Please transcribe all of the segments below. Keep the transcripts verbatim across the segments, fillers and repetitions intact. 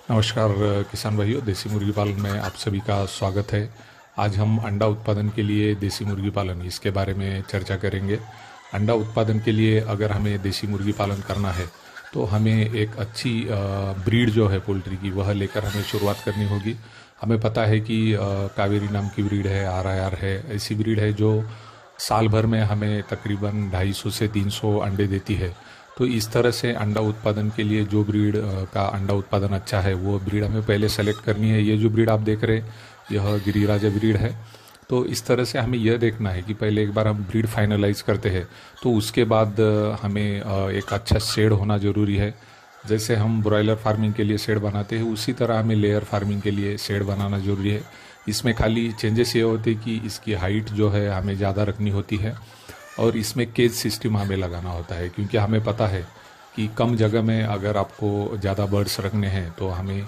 नमस्कार किसान भाइयों, देसी मुर्गी पालन में आप सभी का स्वागत है। आज हम अंडा उत्पादन के लिए देसी मुर्गी पालन इसके बारे में चर्चा करेंगे। अंडा उत्पादन के लिए अगर हमें देसी मुर्गी पालन करना है तो हमें एक अच्छी ब्रीड जो है पोल्ट्री की वह लेकर हमें शुरुआत करनी होगी। हमें पता है कि अ, कावेरी नाम की ब्रीड है, आर आई आर है, ऐसी ब्रीड है जो साल भर में हमें तकरीबन ढाई सौ से तीन सौ अंडे देती है। तो इस तरह से अंडा उत्पादन के लिए जो ब्रीड अ, का अंडा उत्पादन अच्छा है वो ब्रीड हमें पहले सेलेक्ट करनी है। ये जो ब्रीड आप देख रहे हैं यह गिरिराजा ब्रीड है। तो इस तरह से हमें यह देखना है कि पहले एक बार हम ब्रीड फाइनलाइज करते हैं तो उसके बाद अ, हमें अ, एक अच्छा शेड होना ज़रूरी है। जैसे हम ब्रॉयलर फार्मिंग के लिए शेड बनाते हैं उसी तरह हमें लेयर फार्मिंग के लिए शेड बनाना ज़रूरी है। इसमें खाली चेंजेस ये होते हैं कि इसकी हाइट जो है हमें ज़्यादा रखनी होती है और इसमें केज सिस्टम हमें लगाना होता है, क्योंकि हमें पता है कि कम जगह में अगर आपको ज़्यादा बर्ड्स रखने हैं तो हमें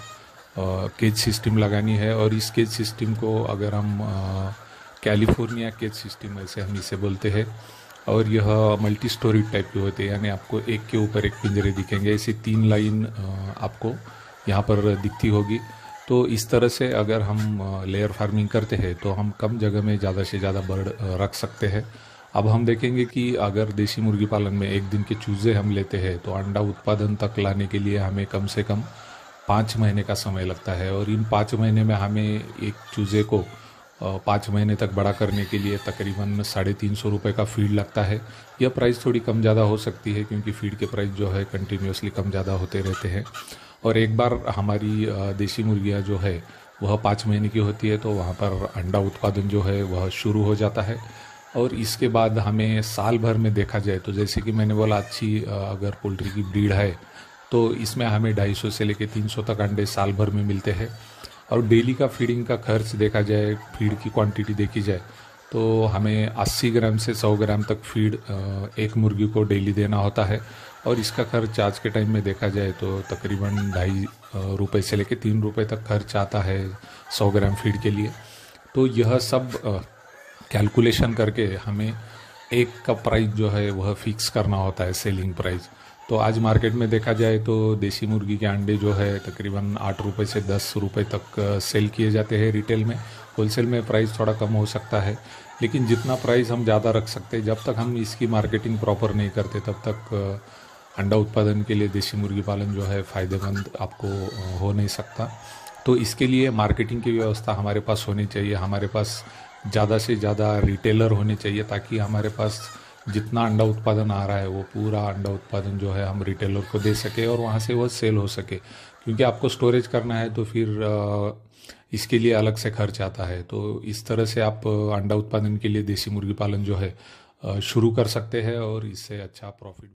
केज सिस्टम लगानी है। और इस केज सिस्टम को अगर हम अ, कैलिफोर्निया केज सिस्टम ऐसे हम इसे बोलते हैं, और यह मल्टी स्टोरी टाइप के होते हैं, यानी आपको एक के ऊपर एक पिंजरे दिखेंगे। ऐसी तीन लाइन अ, आपको यहाँ पर दिखती होगी। तो इस तरह से अगर हम लेयर फार्मिंग करते हैं तो हम कम जगह में ज़्यादा से ज़्यादा बर्ड अ, रख सकते हैं। अब हम देखेंगे कि अगर देसी मुर्गी पालन में एक दिन के चूज़े हम लेते हैं तो अंडा उत्पादन तक लाने के लिए हमें कम से कम पाँच महीने का समय लगता है। और इन पाँच महीने में हमें एक चूज़े को अ, पाँच महीने तक बड़ा करने के लिए तकरीबन साढ़े तीन सौ रुपये का फीड लगता है। यह प्राइस थोड़ी कम ज़्यादा हो सकती है क्योंकि फीड के प्राइस जो है कंटिन्यूसली कम ज़्यादा होते रहते हैं। और एक बार हमारी अ, देसी मुर्गियाँ जो है वह पाँच महीने की होती है तो वहाँ पर अंडा उत्पादन जो है वह शुरू हो जाता है। और इसके बाद हमें साल भर में देखा जाए तो जैसे कि मैंने बोला, अच्छी अ, अगर पोल्ट्री की ब्रीड है तो इसमें हमें ढाई सौ से लेकर तीन सौ तक अंडे साल भर में मिलते हैं। और डेली का फीडिंग का खर्च देखा जाए, फीड की क्वांटिटी देखी जाए तो हमें अस्सी ग्राम से सौ ग्राम तक फीड अ, एक मुर्गी को डेली देना होता है। और इसका खर्च आज के टाइम में देखा जाए तो तकरीबन ढाई अ, रुपए से लेकर तीन रुपए तक खर्च आता है सौ ग्राम फीड के लिए। तो यह सब अ, कैलकुलेशन करके हमें एक का प्राइस जो है वह फिक्स करना होता है, सेलिंग प्राइस। तो आज मार्केट में देखा जाए तो देसी मुर्गी के अंडे जो है तकरीबन आठ रुपये से दस रुपये तक अ, सेल किए जाते हैं रिटेल में। होलसेल में प्राइस थोड़ा कम हो सकता है, लेकिन जितना प्राइस हम ज़्यादा रख सकते हैं, जब तक हम इसकी मार्केटिंग प्रॉपर नहीं करते तब तक अ, अंडा उत्पादन के लिए देसी मुर्गी पालन जो है फ़ायदेमंद आपको अ, हो नहीं सकता। तो इसके लिए मार्केटिंग की व्यवस्था हमारे पास होनी चाहिए। हमारे पास ज़्यादा से ज़्यादा रिटेलर होने चाहिए ताकि हमारे पास जितना अंडा उत्पादन आ रहा है वो पूरा अंडा उत्पादन जो है हम रिटेलर को दे सके और वहाँ से वो सेल हो सके। क्योंकि आपको स्टोरेज करना है तो फिर अ, इसके लिए अलग से खर्च आता है। तो इस तरह से आप अ, अंडा उत्पादन के लिए देसी मुर्गी पालन जो है अ, शुरू कर सकते हैं और इससे अच्छा प्रॉफिट